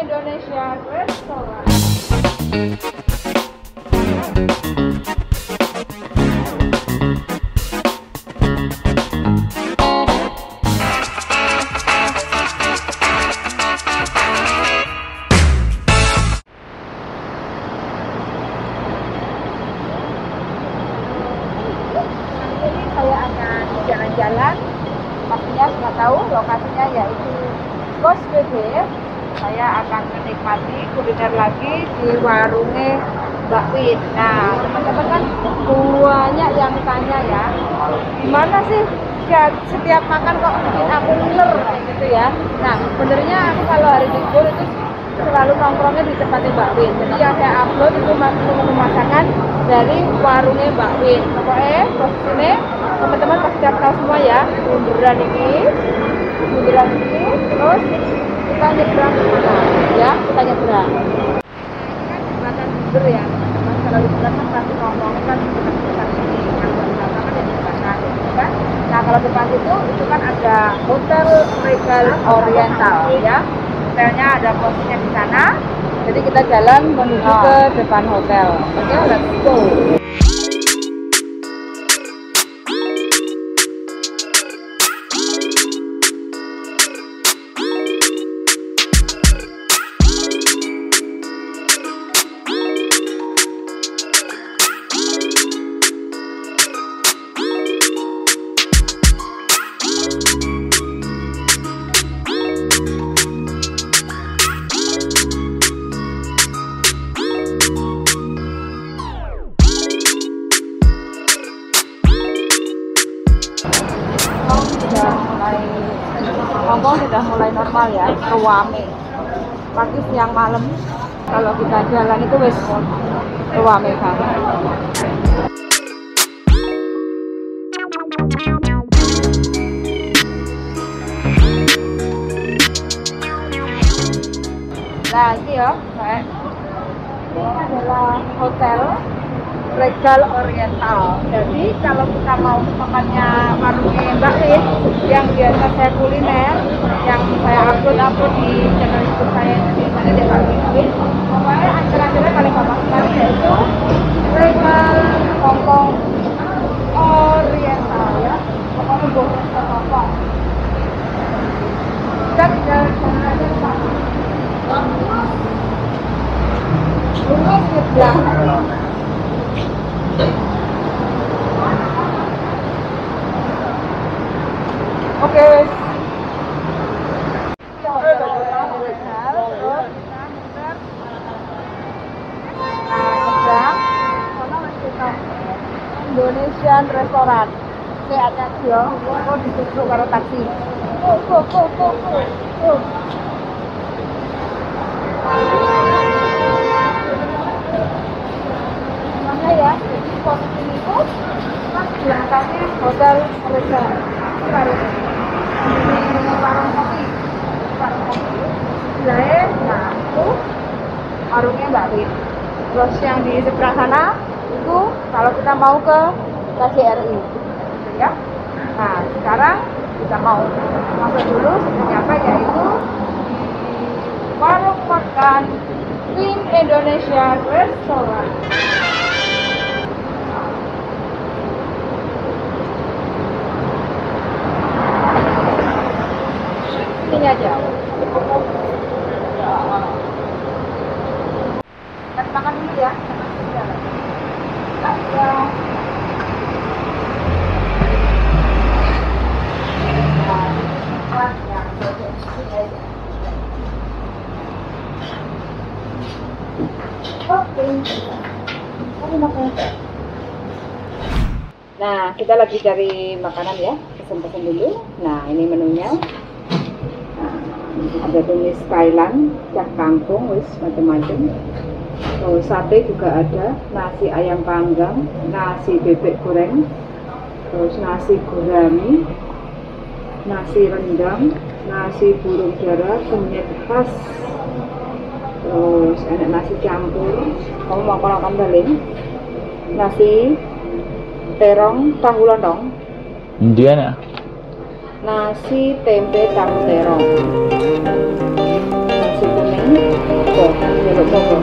Indonesia Restoran. Saya akan jalan-jalan, pastinya sudah tahu lokasinya yaitu Kos BD. Saya akan menikmati kuliner lagi di warungnya Mbak Win. Nah, teman-teman kan banyak yang tanya ya, gimana sih setiap makan kok bikin aku ngiler kayak gitu ya. Nah, sebenarnya aku kalau hari libur itu selalu nongkrongnya di tempatnya Mbak Win. Jadi yang saya upload itu menu masakan dari warungnya Mbak Win. Pokoknya posisinya teman-teman pasti tahu semua ya, bundaran ini, terus kita nyebrang ke mana ya, kita nyebrang. Nah, ini kan jembatan Bundar ya teman-teman. Kalau liburan kan pasti ngomongin kan jembatan ini yang pertama kan yang jembatan gitu kan. Nah, kalau depan itu kan ada Hotel Regal Oriental ya. Hotelnya ada posnya di sana. Jadi kita jalan menuju ke depan hotel. Oke, let's go. Sudah mulai normal ya, rame pagi siang malam. Kalau kita jalan itu wes rame banget. Nah ini ya, ini adalah Hotel Regal Oriental. Jadi kalau kita mau makannya warungnya Mbak Win yang biasa saya kuliner, yang saya upload di channel YouTube saya di mana dia Mbak Win, pokoknya acara-acara paling gampang sekali yaitu Regal Hongkong Oriental ya. Pokoknya boleh ke Hongkong. Kita tinggal jalan aja Pak. Lurus sebelah. Oke. Indonesian Restoran. Sehatnya dia, kok ditutup karo taksi. Mana ya? Jadi posisi itu pas belakangnya Hotel Regal. Warung kopi. Sebelahnya, nah itu warungnya Mbak Win. Terus yang di seberang sana itu kalau kita mau ke KJRI, gitu ya. Nah sekarang kita mau masuk dulu seperti apa, yaitu di warung makan Win Indonesia Restoran. Ini aja. Kita makan dulu ya. Nah, kita lagi cari makanan ya. Pesen-pesen dulu. Nah, ini menunya. Ada tumis kailan, cak kangkung, wis macam-macam. Terus sate juga ada, nasi ayam panggang, nasi bebek goreng, terus nasi gurami, nasi rendang, nasi burung dara, kunyit khas, terus ada nasi campur. Kamu mau kalau kembali nasi terong tahu lontong. Indian ya? Nasi tempe tahu terong, nasi kuning Tuh, jeruk bogor.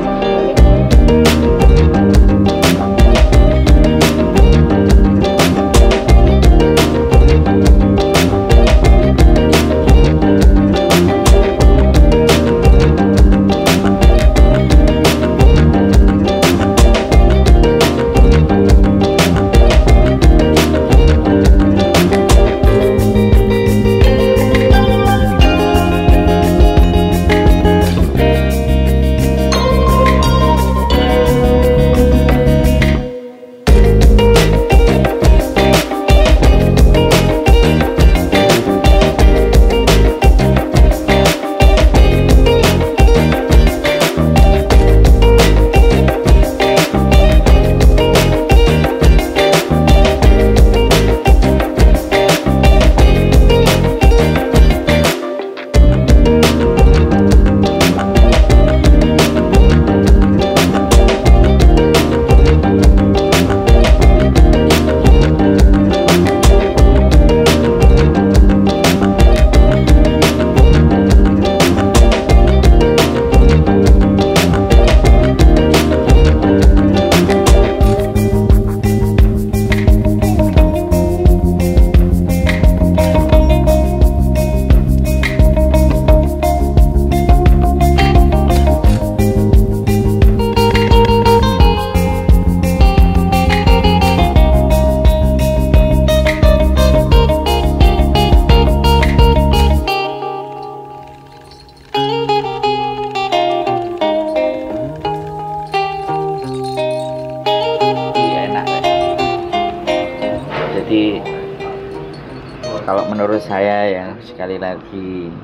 Jadi kalau menurut saya ya, sekali lagi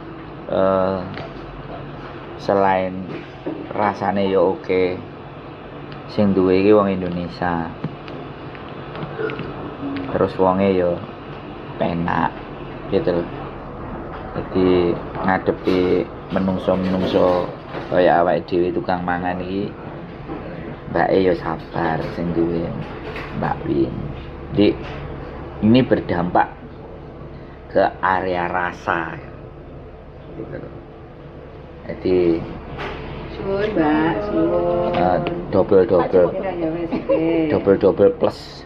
selain rasanya ya oke, sing duwe iki wong Indonesia, terus wonge ya penak gitu loh. Jadi ngadepi menungso-menungso kaya awake dhewe tukang mangan iki, mbake ya sabar sing duwe Mbak Win. Jadi ini berdampak ke area rasa gitu loh. Jadi Suwun, Mbak, suwun. double plus,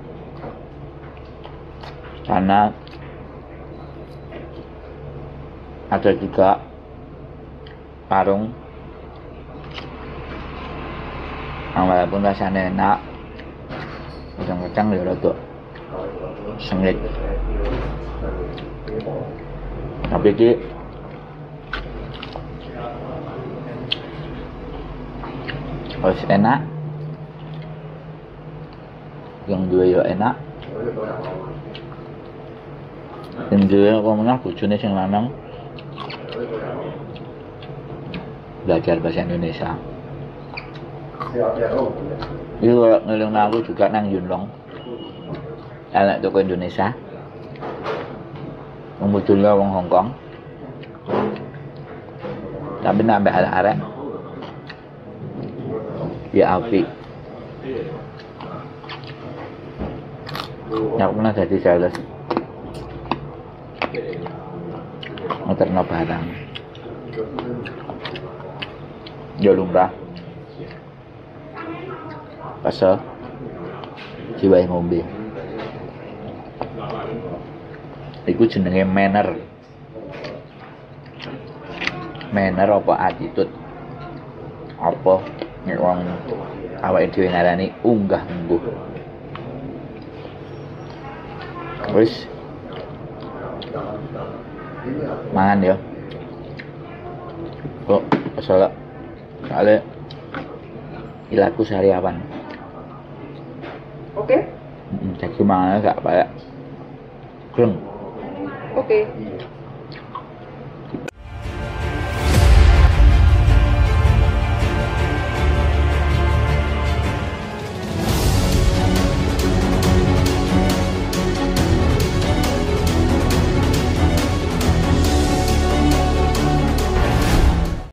karena ada juga warung yang walaupun rasanya enak, kadang-kadang ya rada sengit, tapi ini harus enak, yang dua ya enak, yang dua ngomongnya bojone sing lanang belajar bahasa Indonesia. Itu kalau ngeling aku juga nang Yunlong, anak toko Indonesia, ngomongnya wong Hong Kong, tapi nambah arek-arek ya apik. Aku pernah jadi sales ngeterno barang ya lumrah pas jiwae ngombe iku jenenge manner apa attitude apa nek wong awake dhewe ngarani unggah-ungguh. Wis mangan ya kok soalnya ilaku seharian. Oke. Jadi mangannya gak banyak. Oke.